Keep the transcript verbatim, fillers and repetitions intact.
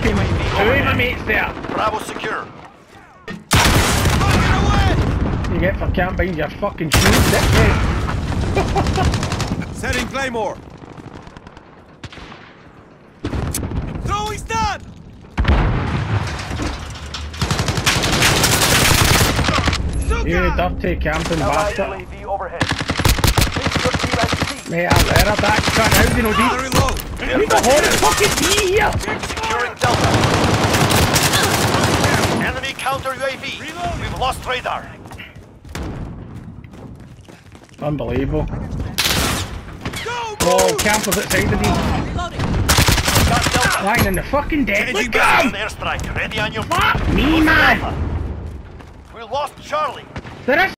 fucking two of my mates there. Bravo secure. You get for camp behind your fucking shoes, dickhead. Setting Claymore. Throwing stun. You dirty camping bastard. U A V overhead. Mate, I'm there at that. Can't how do you know these? Reload. You the horrid fucking be here! Securing Delta. Enemy counter U A V. We've lost radar. Unbelievable. Go, Oh, campers outside of these. Got Delta. Lying in the fucking deck. Changing Look at An him! airstrike ready on your Fuck me, Close to man! Alpha. We lost Charlie. There is